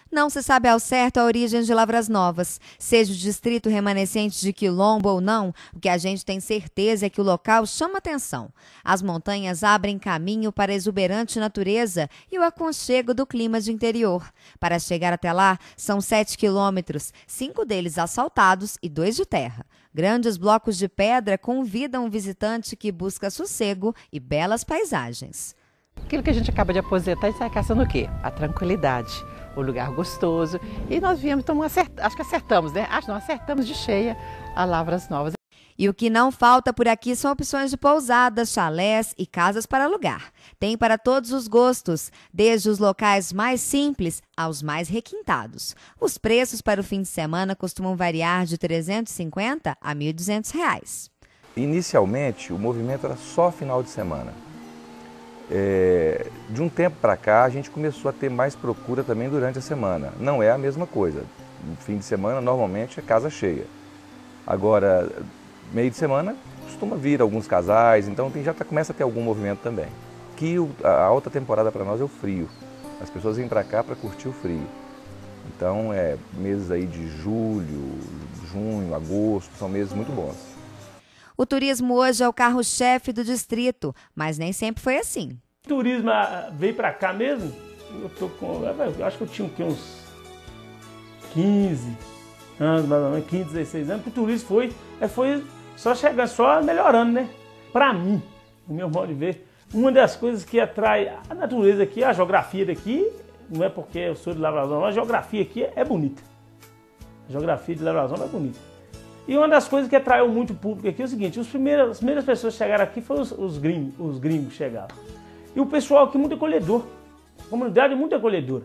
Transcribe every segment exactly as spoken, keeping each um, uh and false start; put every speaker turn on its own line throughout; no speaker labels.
Não se sabe ao certo a origem de Lavras Novas. Seja o distrito remanescente de Quilombo ou não, o que a gente tem certeza é que o local chama atenção. As montanhas abrem caminho para a exuberante natureza e o aconchego do clima de interior. Para chegar até lá, são sete quilômetros, cinco deles asfaltados e dois de terra. Grandes blocos de pedra convidam o visitante que busca sossego e belas paisagens.
Aquilo que a gente acaba de aposentar e sai caçando o quê? A tranquilidade, o lugar gostoso. E nós viemos, então, acert... acho que acertamos, né? Acho que não, acertamos de cheia a Lavras Novas.
E o que não falta por aqui são opções de pousadas, chalés e casas para alugar. Tem para todos os gostos, desde os locais mais simples aos mais requintados. Os preços para o fim de semana costumam variar de trezentos e cinquenta a mil e duzentos reais.
Inicialmente, o movimento era só final de semana. É, de um tempo para cá, a gente começou a ter mais procura também durante a semana. Não é a mesma coisa. No fim de semana, normalmente, é casa cheia. Agora, meio de semana, costuma vir alguns casais, então tem, já tá, começa a ter algum movimento também. Que o, a alta temporada para nós é o frio. As pessoas vêm para cá para curtir o frio. Então, é meses aí de julho, junho, agosto, são meses muito bons.
O turismo hoje é o carro-chefe do distrito, mas nem sempre foi assim.
O turismo veio para cá mesmo, eu, tô com, eu acho que eu tinha uns quinze anos, mais ou menos, quinze, dezesseis anos, que o turismo foi, foi só chegando, só melhorando, né? Para mim, o meu modo de ver, uma das coisas que atrai a natureza aqui, a geografia daqui, não é porque eu sou de Lavras Novas, a geografia aqui é bonita. A geografia de Lavras Novas é bonita. E uma das coisas que atraiu muito o público aqui é o seguinte, os primeiros, as primeiras pessoas que chegaram aqui foram os, os gringos, os gringos chegaram. E o pessoal aqui é muito acolhedor, a comunidade é muito acolhedora.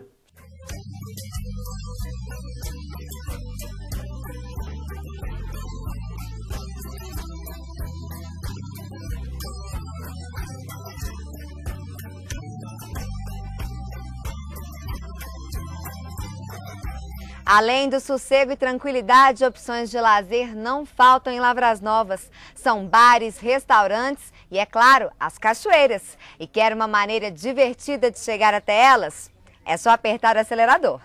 Além do sossego e tranquilidade, opções de lazer não faltam em Lavras Novas. São bares, restaurantes e, é claro, as cachoeiras. E quer uma maneira divertida de chegar até elas? É só apertar o acelerador.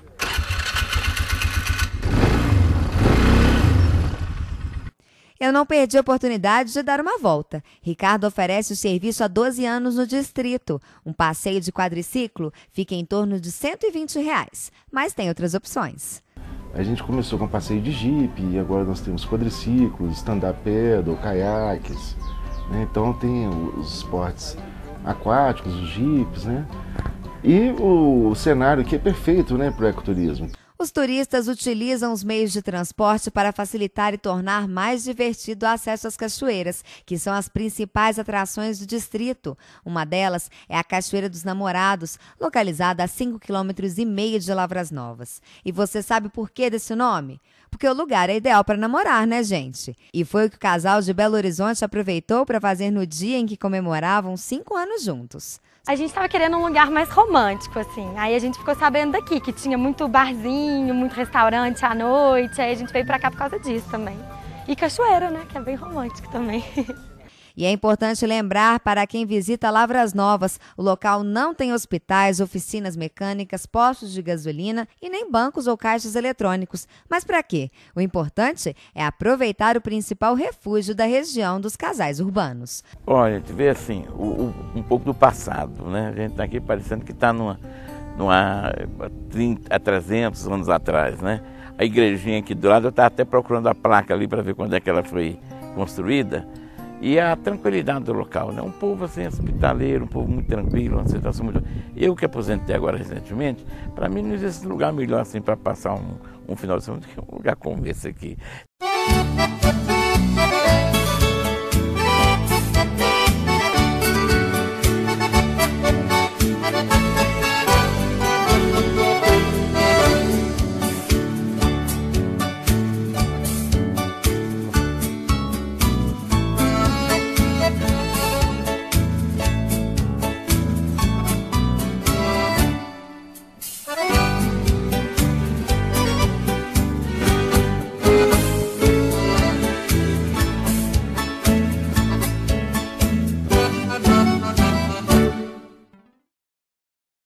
Eu não perdi a oportunidade de dar uma volta. Ricardo oferece o serviço há doze anos no distrito. Um passeio de quadriciclo fica em torno de cento e vinte reais, mas tem outras opções.
A gente começou com passeio de jipe e agora nós temos quadriciclos, stand-up paddle, caiaques, né? Então tem os esportes aquáticos, os jipes, né? E o cenário aqui é perfeito, né, para o ecoturismo.
Os turistas utilizam os meios de transporte para facilitar e tornar mais divertido o acesso às cachoeiras, que são as principais atrações do distrito. Uma delas é a Cachoeira dos Namorados, localizada a cinco quilômetros e meio de Lavras Novas. E você sabe por que desse nome? Porque o lugar é ideal para namorar, né, gente? E foi o que o casal de Belo Horizonte aproveitou para fazer no dia em que comemoravam cinco anos juntos.
A gente estava querendo um lugar mais romântico, assim. Aí a gente ficou sabendo daqui, que tinha muito barzinho, muito restaurante à noite. Aí a gente veio pra cá por causa disso também. E cachoeira, né? Que é bem romântico também.
E é importante lembrar para quem visita Lavras Novas, o local não tem hospitais, oficinas mecânicas, postos de gasolina e nem bancos ou caixas eletrônicos. Mas para quê? O importante é aproveitar o principal refúgio da região dos casais urbanos.
Olha, a gente vê assim, o, o, um pouco do passado, né? A gente está aqui parecendo que está numa, numa trinta, trezentos anos atrás, né? A igrejinha aqui do lado, eu estava até procurando a placa ali para ver quando é que ela foi construída. E a tranquilidade do local, né? Um povo assim hospitaleiro, um povo muito tranquilo, uma situação muito... Eu que aposentei agora recentemente, para mim não existe lugar melhor assim para passar um, um final de semana do que um lugar como esse aqui.